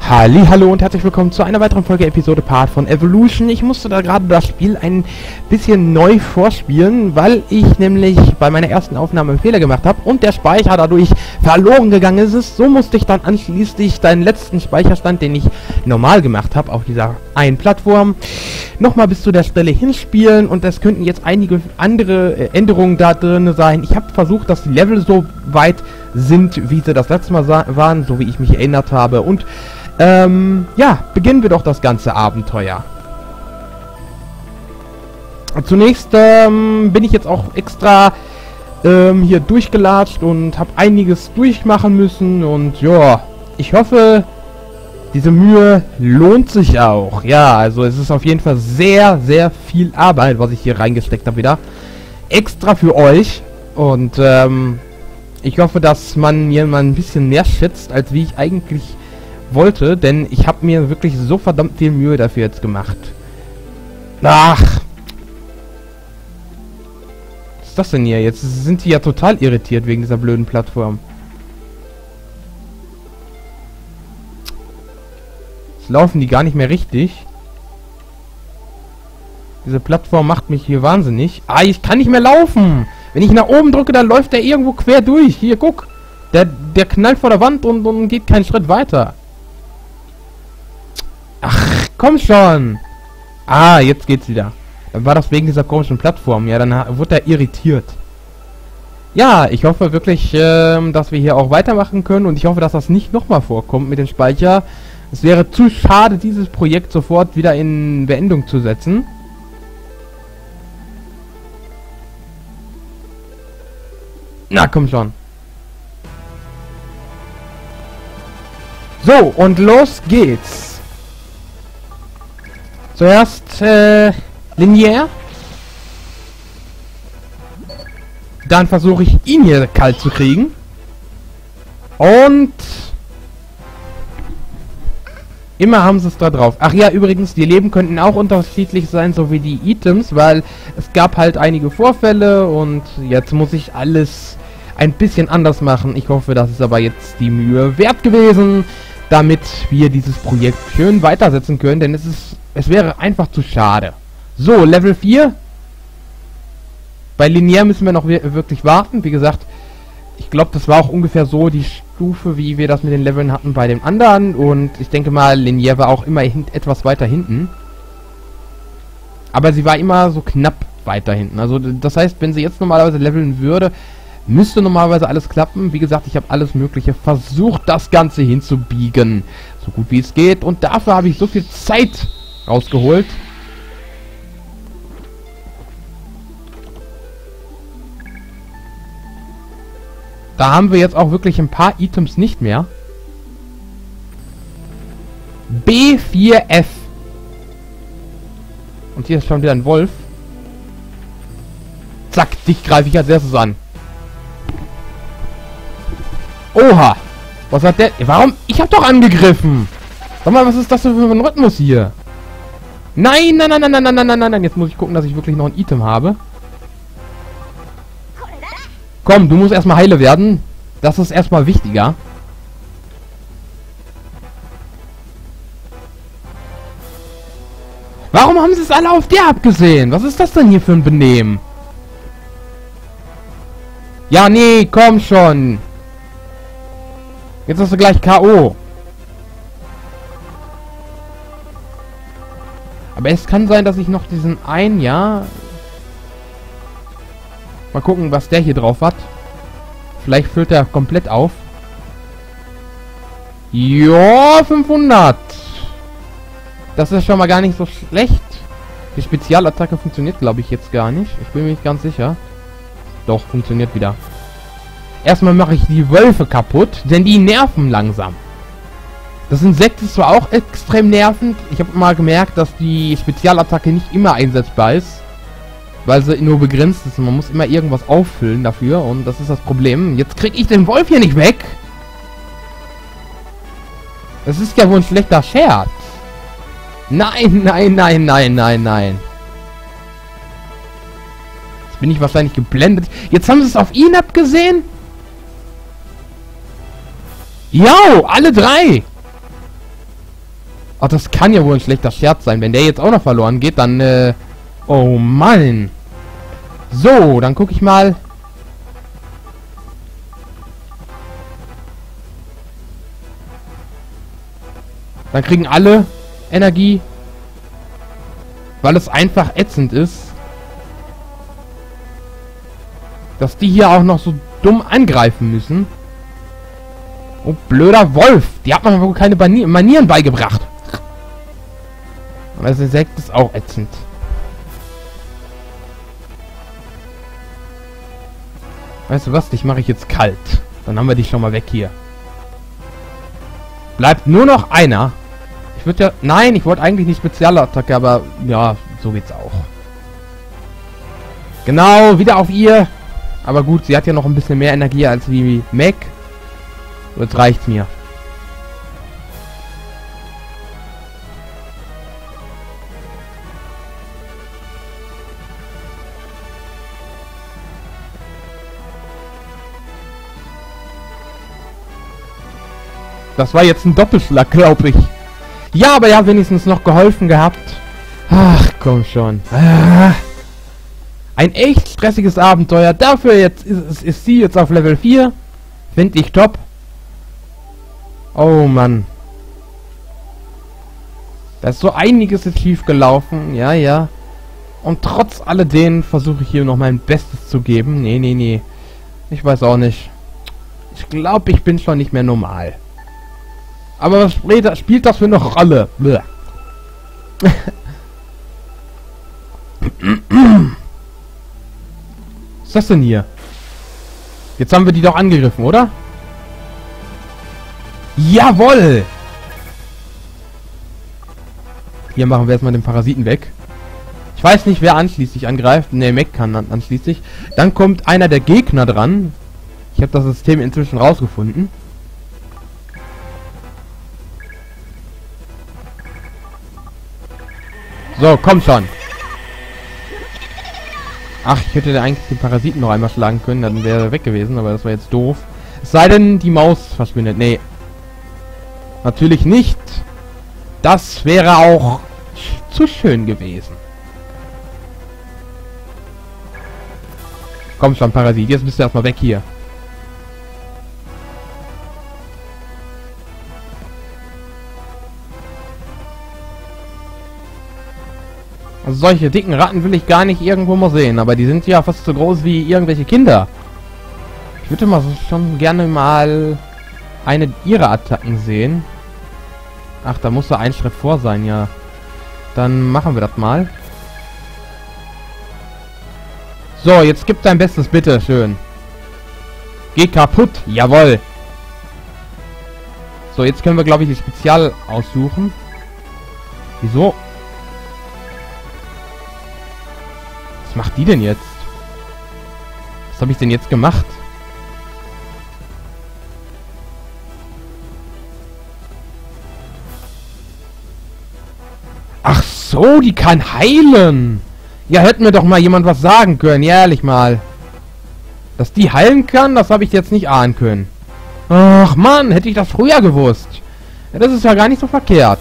Hallo und herzlich willkommen zu einer weiteren Folge Episode Part von Evolution. Ich musste da gerade das Spiel ein bisschen neu vorspielen, weil ich nämlich bei meiner ersten Aufnahme einen Fehler gemacht habe und der Speicher dadurch verloren gegangen ist. So musste ich dann anschließend den letzten Speicherstand, den ich normal gemacht habe, auf dieser einen Plattform, nochmal bis zu der Stelle hinspielen, und es könnten jetzt einige andere Änderungen da drin sein. Ich habe versucht, dass die Level so weit sind, wie sie das letzte Mal waren, so wie ich mich erinnert habe, und ja, beginnen wir doch das ganze Abenteuer. Zunächst bin ich jetzt auch extra hier durchgelatscht und habe einiges durchmachen müssen, und ja, ich hoffe, diese Mühe lohnt sich auch. Ja, also es ist auf jeden Fall sehr, sehr viel Arbeit, was ich hier reingesteckt habe wieder. Extra für euch, und ich hoffe, dass man mir mal ein bisschen mehr schätzt, als wie ich eigentlich wollte, denn ich habe mir wirklich so verdammt viel Mühe dafür jetzt gemacht. Ach! Was ist das denn hier? Jetzt sind die ja total irritiert wegen dieser blöden Plattform. Jetzt laufen die gar nicht mehr richtig. Diese Plattform macht mich hier wahnsinnig. Ah, ich kann nicht mehr laufen! Wenn ich nach oben drücke, dann läuft der irgendwo quer durch. Hier, guck! Der knallt vor der Wand und geht keinen Schritt weiter. Ach, komm schon! Ah, jetzt geht's wieder. Dann war das wegen dieser komischen Plattform. Ja, dann wurde er irritiert. Ja, ich hoffe wirklich, dass wir hier auch weitermachen können. Und ich hoffe, dass das nicht nochmal vorkommt mit dem Speicher. Es wäre zu schade, dieses Projekt sofort wieder in Beendung zu setzen. Na, komm schon. So, und los geht's. Zuerst, linear. Dann versuche ich, ihn hier kalt zu kriegen. Und immer haben sie es da drauf. Ach ja, übrigens, die Leben könnten auch unterschiedlich sein, so wie die Items, weil es gab halt einige Vorfälle und jetzt muss ich alles ein bisschen anders machen. Ich hoffe, das ist aber jetzt die Mühe wert gewesen, damit wir dieses Projekt schön weitersetzen können, denn es wäre einfach zu schade. So, Level 4. Bei linear müssen wir noch wirklich warten. Wie gesagt, ich glaube, das war auch ungefähr so die Stufe, wie wir das mit den Leveln hatten bei den anderen. Und ich denke mal, linear war auch immer etwas weiter hinten. Aber sie war immer so knapp weiter hinten. Also das heißt, wenn sie jetzt normalerweise leveln würde, müsste normalerweise alles klappen. Wie gesagt, ich habe alles Mögliche versucht, das Ganze hinzubiegen. So gut wie es geht. Und dafür habe ich so viel Zeit rausgeholt. Da haben wir jetzt auch wirklich ein paar Items nicht mehr. B4F. Und hier ist schon wieder ein Wolf. Zack, dich greife ich als erstes an. Oha! Was hat der... Warum? Ich hab doch angegriffen! Sag mal, was ist das für ein Rhythmus hier? Nein, nein, nein, nein, nein, nein, nein, nein, nein. Jetzt muss ich gucken, dass ich wirklich noch ein Item habe. Komm, du musst erstmal heile werden. Das ist erstmal wichtiger. Warum haben sie es alle auf dir abgesehen? Was ist das denn hier für ein Benehmen? Ja, nee, komm schon. Jetzt hast du gleich K.O. Aber es kann sein, dass ich noch diesen einen, ja... Mal gucken, was der hier drauf hat. Vielleicht füllt er komplett auf. Ja, 500. Das ist schon mal gar nicht so schlecht. Die Spezialattacke funktioniert, glaube ich, jetzt gar nicht. Ich bin mir nicht ganz sicher. Doch, funktioniert wieder. Erstmal mache ich die Wölfe kaputt, denn die nerven langsam. Das Insekt ist zwar auch extrem nervend. Ich habe mal gemerkt, dass die Spezialattacke nicht immer einsetzbar ist, weil sie nur begrenzt ist. Man muss immer irgendwas auffüllen dafür, und das ist das Problem. Jetzt kriege ich den Wolf hier nicht weg. Das ist ja wohl ein schlechter Scherz. Nein, nein, nein, nein, nein, nein. Jetzt bin ich wahrscheinlich geblendet. Jetzt haben sie es auf ihn abgesehen. Jo, alle drei. Ach, das kann ja wohl ein schlechter Scherz sein. Wenn der jetzt auch noch verloren geht, dann, oh Mann. So, dann gucke ich mal. Dann kriegen alle Energie. Weil es einfach ätzend ist. Dass die hier auch noch so dumm angreifen müssen. Oh, blöder Wolf. Die hat man wohl keine Manieren beigebracht. Und das Insekt ist auch ätzend. Weißt du was? Dich mache ich jetzt kalt. Dann haben wir dich schon mal weg hier. Bleibt nur noch einer. Ich würde ja... Nein, ich wollte eigentlich nicht Spezialattacke, aber ja, so geht's auch. Genau, wieder auf ihr. Aber gut, sie hat ja noch ein bisschen mehr Energie als wie Mac. So, jetzt reicht's mir. Das war jetzt ein Doppelschlag, glaube ich. Ja, aber ja, wenigstens noch geholfen gehabt. Ach, komm schon. Ein echt stressiges Abenteuer. Dafür jetzt ist sie jetzt auf Level 4. Finde ich top. Oh Mann. Da ist so einiges jetzt schief gelaufen. Ja, ja. Und trotz alledem versuche ich hier noch mein Bestes zu geben. Nee, nee, nee. Ich weiß auch nicht. Ich glaube, ich bin schon nicht mehr normal. Aber was spielt das für eine Rolle? Bleh. Was ist das denn hier? Jetzt haben wir die doch angegriffen, oder? Jawoll! Hier machen wir erstmal den Parasiten weg. Ich weiß nicht, wer anschließend angreift. Ne, Mac kann anschließend. Dann kommt einer der Gegner dran. Ich habe das System inzwischen rausgefunden. So, komm schon. Ach, ich hätte eigentlich den Parasiten noch einmal schlagen können, dann wäre er weg gewesen, aber das war jetzt doof. Es sei denn, die Maus verschwindet. Nee. Natürlich nicht. Das wäre auch zu schön gewesen. Komm schon, Parasit. Jetzt bist du erstmal weg hier. Also solche dicken Ratten will ich gar nicht irgendwo mal sehen, aber die sind ja fast so groß wie irgendwelche Kinder. Ich würde mal schon gerne mal eine ihrer Attacken sehen. Ach, da muss er einen Schritt vor sein, ja. Dann machen wir das mal. So, jetzt gib dein Bestes, bitte, schön. Geh kaputt, jawohl. So, jetzt können wir, glaube ich, die Spezial aussuchen. Wieso? Was macht die denn jetzt? Was habe ich denn jetzt gemacht? Ach so, die kann heilen. Ja, hätten mir doch mal jemand was sagen können, ja, ehrlich mal. Dass die heilen kann, das habe ich jetzt nicht ahnen können. Ach Mann, hätte ich das früher gewusst. Ja, das ist ja gar nicht so verkehrt.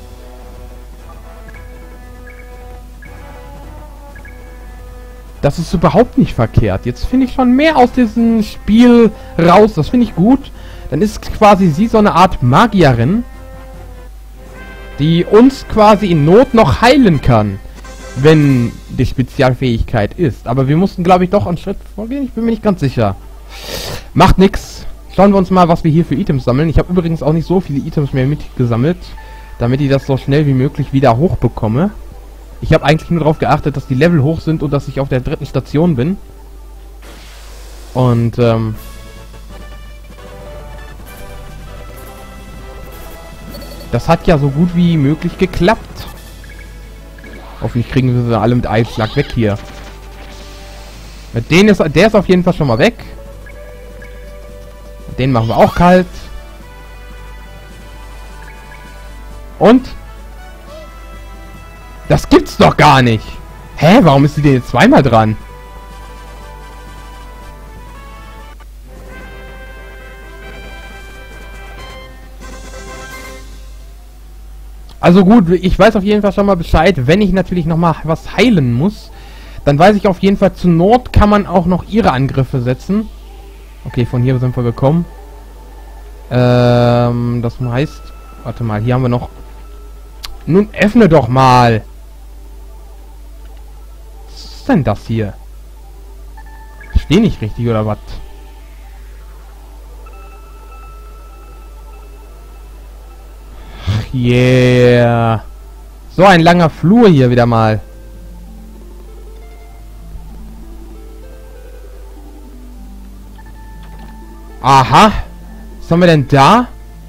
Das ist überhaupt nicht verkehrt. Jetzt finde ich schon mehr aus diesem Spiel raus. Das finde ich gut. Dann ist quasi sie so eine Art Magierin, die uns quasi in Not noch heilen kann, wenn die Spezialfähigkeit ist. Aber wir mussten, glaube ich, doch einen Schritt vorgehen. Ich bin mir nicht ganz sicher. Macht nix. Schauen wir uns mal, was wir hier für Items sammeln. Ich habe übrigens auch nicht so viele Items mehr mitgesammelt, damit ich das so schnell wie möglich wieder hochbekomme. Ich habe eigentlich nur darauf geachtet, dass die Level hoch sind und dass ich auf der 3. Station bin. Und, das hat ja so gut wie möglich geklappt. Hoffentlich kriegen wir sie alle mit Eisschlag weg hier. Mit denen ist, der ist auf jeden Fall schon mal weg. Den machen wir auch kalt. Und? Das gibt's doch gar nicht. Hä? Warum ist sie denn jetzt zweimal dran? Also gut, ich weiß auf jeden Fall schon mal Bescheid, wenn ich natürlich nochmal was heilen muss, dann weiß ich auf jeden Fall, zur Not kann man auch noch ihre Angriffe setzen. Okay, von hier sind wir gekommen. Das heißt, warte mal, hier haben wir noch... Nun öffne doch mal! Was ist denn das hier? Ich stehe nicht richtig, oder was? Yeah. So ein langer Flur hier wieder mal. Aha. Was haben wir denn da?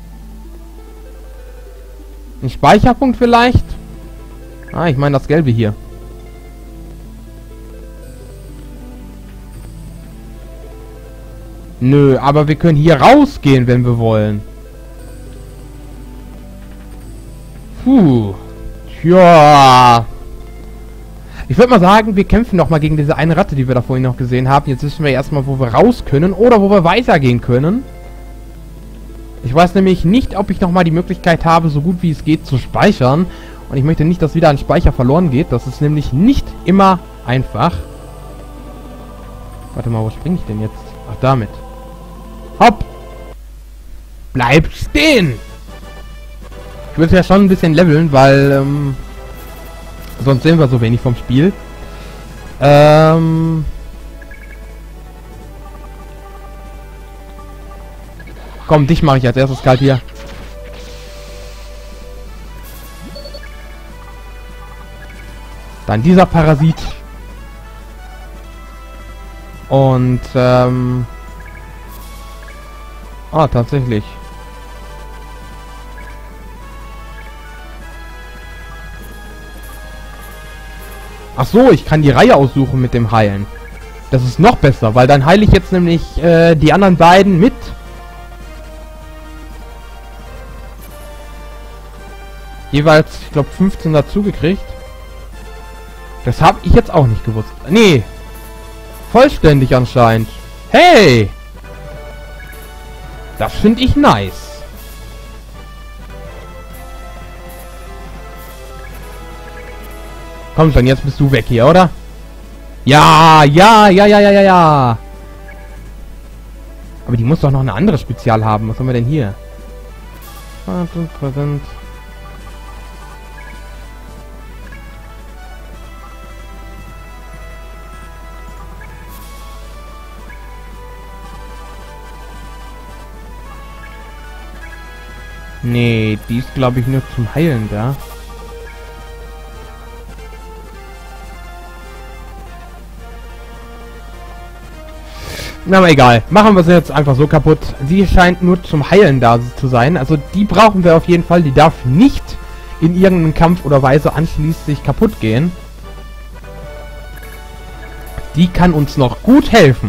Ein Speicherpunkt vielleicht? Ah, ich meine das Gelbe hier. Nö, aber wir können hier rausgehen, wenn wir wollen. Puh. Tja. Ich würde mal sagen, wir kämpfen noch mal gegen diese eine Ratte, die wir da vorhin noch gesehen haben. Jetzt wissen wir erstmal, wo wir raus können oder wo wir weitergehen können. Ich weiß nämlich nicht, ob ich noch mal die Möglichkeit habe, so gut wie es geht, zu speichern. Und ich möchte nicht, dass wieder ein Speicher verloren geht. Das ist nämlich nicht immer einfach. Warte mal, wo springe ich denn jetzt? Ach, damit. Hopp! Bleib stehen! Ich will es ja schon ein bisschen leveln, weil, sonst sehen wir so wenig vom Spiel. Komm, dich mache ich als erstes kalt hier. Dann dieser Parasit. Und, ah, tatsächlich. Ach so, ich kann die Reihe aussuchen mit dem Heilen. Das ist noch besser, weil dann heile ich jetzt nämlich die anderen beiden mit. Jeweils, ich glaube, 15 dazu gekriegt. Das habe ich jetzt auch nicht gewusst. Nee. Vollständig anscheinend. Hey! Das finde ich nice. Komm schon, jetzt bist du weg hier, oder? Ja, ja, ja, ja, ja, ja, ja. Aber die muss doch noch eine andere Spezial haben. Was haben wir denn hier? Präsent. Nee, die ist, glaube ich, nur zum Heilen da. Na, aber egal. Machen wir sie jetzt einfach so kaputt. Sie scheint nur zum Heilen da zu sein. Also die brauchen wir auf jeden Fall. Die darf nicht in irgendeinem Kampf oder Weise anschließend kaputt gehen. Die kann uns noch gut helfen.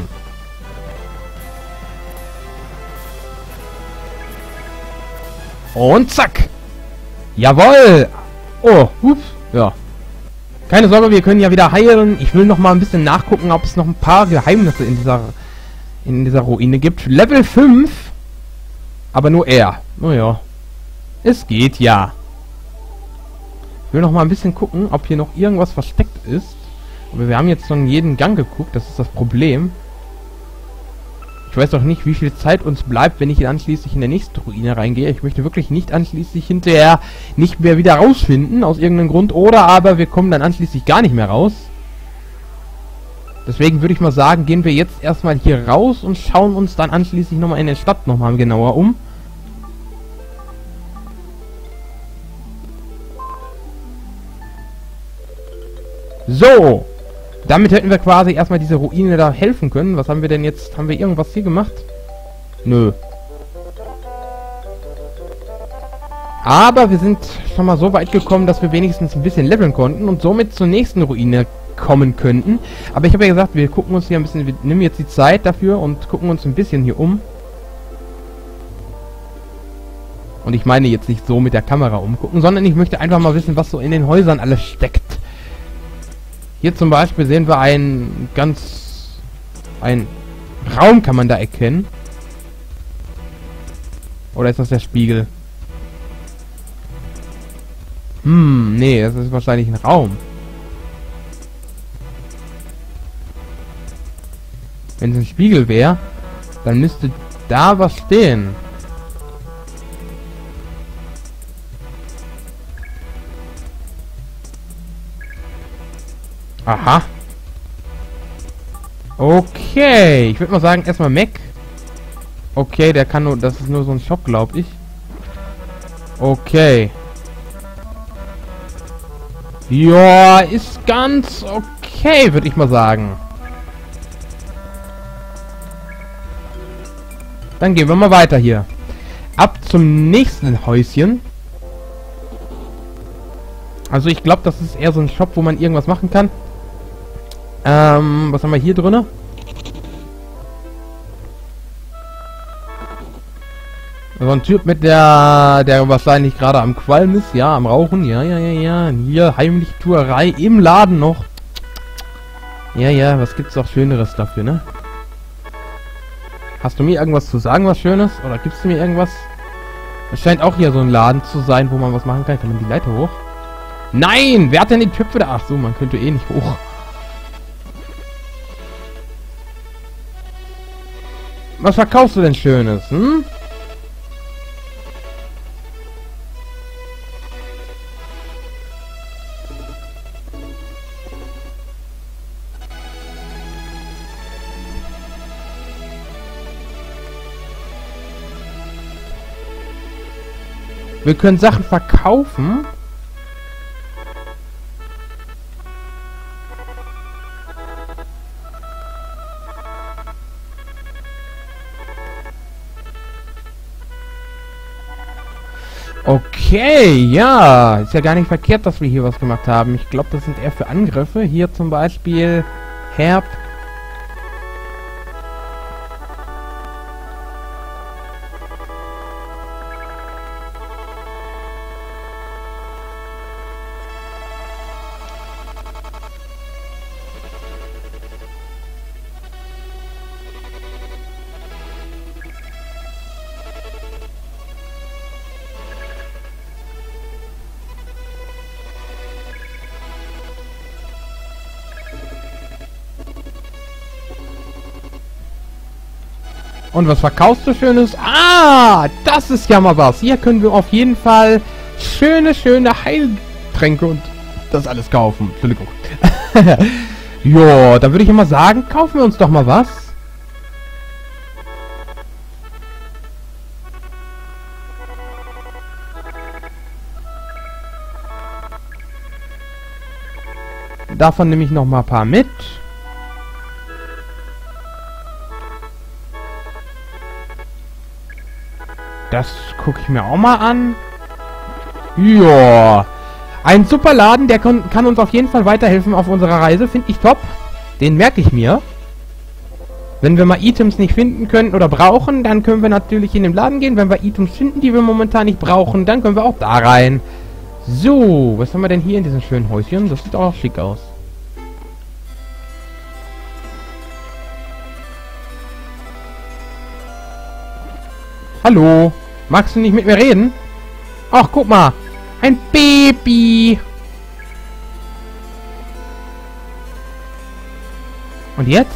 Und zack. Jawohl. Oh, ups. Ja. Keine Sorge, wir können ja wieder heilen. Ich will noch mal ein bisschen nachgucken, ob es noch ein paar Geheimnisse in dieser Ruine gibt. Level 5. Aber nur er. Naja. Es geht ja. Ich will noch mal ein bisschen gucken, ob hier noch irgendwas versteckt ist. Aber wir haben jetzt schon jeden Gang geguckt. Das ist das Problem. Ich weiß doch nicht, wie viel Zeit uns bleibt, wenn ich anschließend in der nächste Ruine reingehe. Ich möchte wirklich nicht anschließend hinterher nicht mehr wieder rausfinden, aus irgendeinem Grund. Oder aber wir kommen dann anschließend gar nicht mehr raus. Deswegen würde ich mal sagen, gehen wir jetzt erstmal hier raus und schauen uns dann anschließend nochmal in der Stadt nochmal genauer um. So! Damit hätten wir quasi erstmal diese Ruine da helfen können. Was haben wir denn jetzt? Haben wir irgendwas hier gemacht? Nö. Aber wir sind schon mal so weit gekommen, dass wir wenigstens ein bisschen leveln konnten und somit zur nächsten Ruine kommen könnten. Aber ich habe ja gesagt, wir gucken uns hier ein bisschen, wir nehmen jetzt die Zeit dafür und gucken uns ein bisschen hier um. Und ich meine jetzt nicht so mit der Kamera umgucken, sondern ich möchte einfach mal wissen, was so in den Häusern alles steckt. Hier zum Beispiel sehen wir ein Raum kann man da erkennen. Oder ist das der Spiegel? Nee, das ist wahrscheinlich ein Raum. Wenn es ein Spiegel wäre, dann müsste da was stehen. Aha. Okay, ich würde mal sagen, erstmal Mac. Okay, der kann nur, das ist nur so ein Shop, glaube ich. Okay. Ja, ist ganz okay, würde ich mal sagen. Dann gehen wir mal weiter hier. Ab zum nächsten Häuschen. Also ich glaube, das ist eher so ein Shop, wo man irgendwas machen kann. Was haben wir hier drinne? So ein Typ mit der wahrscheinlich gerade am Qualm ist, ja, am Rauchen, ja. Hier, heimliche Tuerei im Laden noch. Ja, was gibt's auch Schöneres dafür, ne? Hast du mir irgendwas zu sagen, was Schönes? Oder gibst du mir irgendwas? Es scheint auch hier so ein Laden zu sein, wo man was machen kann. Kann man die Leiter hoch? Nein! Wer hat denn die Töpfe da? Ach so, man könnte eh nicht hoch. Was verkaufst du denn Schönes, hm? Wir können Sachen verkaufen. Okay, ja. Ist ja gar nicht verkehrt, dass wir hier was gemacht haben. Ich glaube, das sind eher für Angriffe. Hier zum Beispiel Herb. Und was verkaufst du Schönes? Ah, das ist ja mal was. Hier können wir auf jeden Fall schöne Heiltränke und das alles kaufen. Entschuldigung. Jo, dann würde ich immer sagen, kaufen wir uns doch mal was. Davon nehme ich noch mal ein paar mit. Das gucke ich mir auch mal an. Ja. Ein super Laden, der kann uns auf jeden Fall weiterhelfen auf unserer Reise. Finde ich top. Den merke ich mir. Wenn wir mal Items nicht finden können oder brauchen, dann können wir natürlich in den Laden gehen. Wenn wir Items finden, die wir momentan nicht brauchen, dann können wir auch da rein. So, was haben wir denn hier in diesem schönen Häuschen? Das sieht auch schick aus. Hallo? Magst du nicht mit mir reden? Ach, guck mal. Ein Baby. Und jetzt?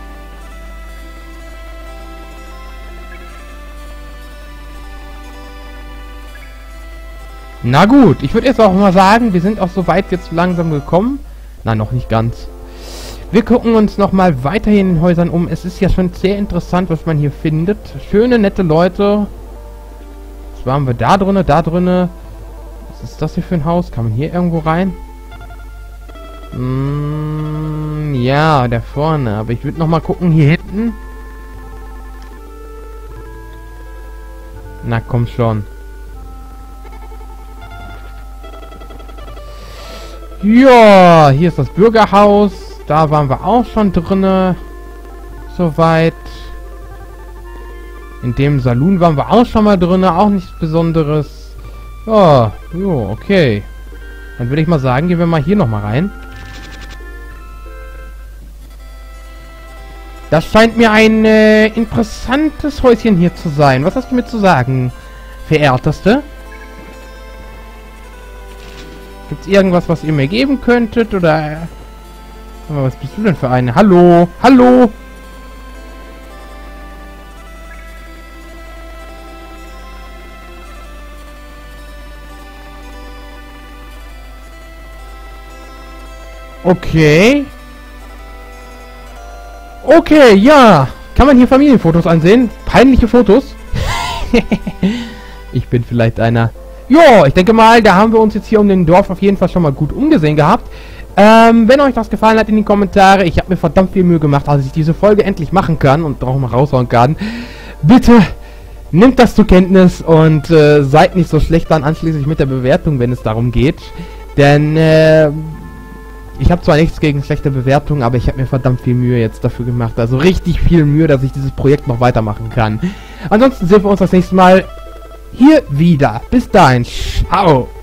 Na gut, ich würde jetzt auch mal sagen, wir sind auch soweit jetzt langsam gekommen. Na, noch nicht ganz. Wir gucken uns noch mal weiterhin in den Häusern um. Es ist ja schon sehr interessant, was man hier findet. Schöne, nette Leute. Was waren wir da drinnen? Da drinnen. Was ist das hier für ein Haus? Kann man hier irgendwo rein? Ja, da vorne. Aber ich würde noch mal gucken hier hinten. Na, komm schon. Ja, hier ist das Bürgerhaus. Da waren wir auch schon drinne. Soweit. In dem Saloon waren wir auch schon mal drinne. Auch nichts Besonderes. Ja, jo, okay. Dann würde ich mal sagen, gehen wir mal hier nochmal rein. Das scheint mir ein interessantes Häuschen hier zu sein. Was hast du mir zu sagen, Verehrteste? Gibt's irgendwas, was ihr mir geben könntet, oder... Aber was bist du denn für eine? Hallo? Hallo? Okay. Okay, ja. Kann man hier Familienfotos ansehen? Peinliche Fotos? Ich bin vielleicht einer... Jo, ich denke mal, da haben wir uns jetzt hier um den Dorf auf jeden Fall schon mal gut umgesehen gehabt. Wenn euch das gefallen hat, in die Kommentare. Ich habe mir verdammt viel Mühe gemacht, als ich diese Folge endlich machen kann und auch mal raushauen kann. Bitte nehmt das zur Kenntnis und seid nicht so schlecht dann anschließend mit der Bewertung, wenn es darum geht. Denn ich habe zwar nichts gegen schlechte Bewertungen, aber ich habe mir verdammt viel Mühe jetzt dafür gemacht. Also richtig viel Mühe, dass ich dieses Projekt noch weitermachen kann. Ansonsten sehen wir uns das nächste Mal hier wieder. Bis dahin. Ciao.